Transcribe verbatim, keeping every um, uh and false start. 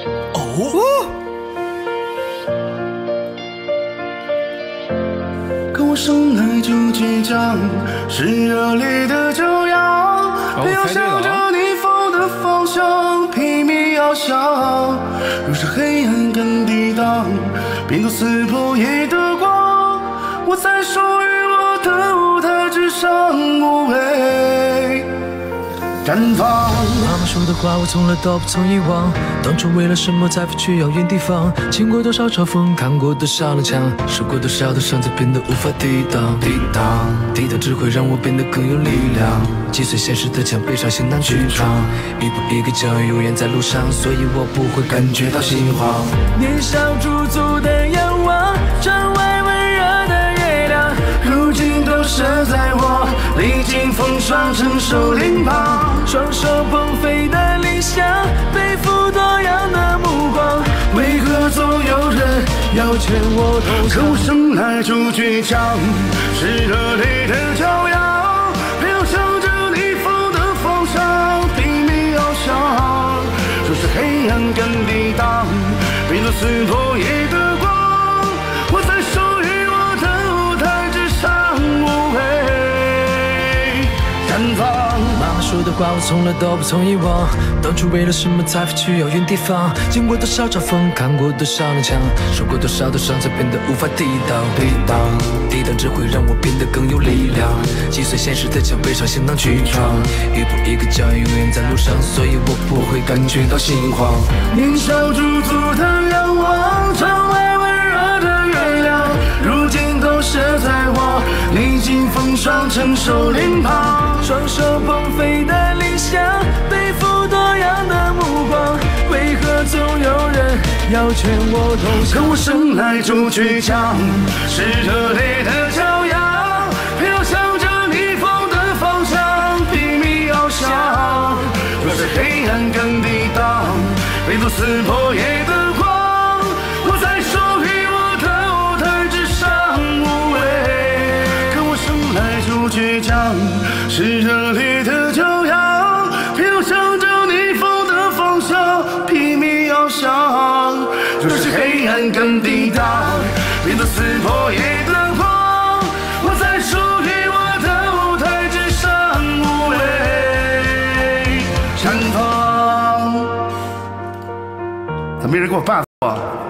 哦。可我生来就倔强，是热烈的骄阳，飘向着逆风的方向，拼命翱翔。若是黑暗敢抵挡，拼斗撕破夜的光，我在属于我的舞台之上无畏绽放。 妈妈说的话我从来都不曾遗忘，当初为了什么财富去遥远地方，经过多少嘲讽，看过多少冷枪，受过多少的伤，才变得无法抵挡。抵挡，抵挡只会让我变得更有力量。击碎现实的墙，背上行囊去闯，一步一个脚印，永远在路上，所以我不会感觉到心慌。年少驻足的仰望，窗外温热的月亮，如今都射在我历经风霜承受脸庞，双手捧飞的理想，背负多样的目光，为何总有人要劝我投降？ 可我生来就倔强，是热烈的骄阳，飘向着逆风的方向，拼命翱翔。若是黑暗敢抵挡，拼斗撕破夜的光，我在属于我的舞台之上无畏绽放。 妈妈说的话我从来都不曾遗忘，当初为了什么财富去遥远地方，经过多少嘲讽，看过多少冷枪，受过多少的伤，才变得无法抵挡。抵挡，抵挡只会让我变得更有力量，击碎现实的墙，背上行囊去闯，一步一个脚印，永远在路上，所以我不会感觉到心慌。 年少驻足的仰望，窗外温热的月亮，如今都射在我历经风霜承受脸庞， 双手捧飞的理想，背负多样的目光，为何总有人要劝我投降？ 可我生来就倔强，是热烈的骄阳，飘向着逆风的方向，拼命翱翔。若是黑暗敢抵挡，拼斗撕破夜的光，我在属于我的舞台之上无畏。可我生来就倔强，是热烈的骄阳，飘向着逆风的方向，拼命翱翔。若是黑暗敢抵挡，拼斗撕破夜的光，我在属于我的舞台之上无畏绽放。怎么没人给我伴奏啊？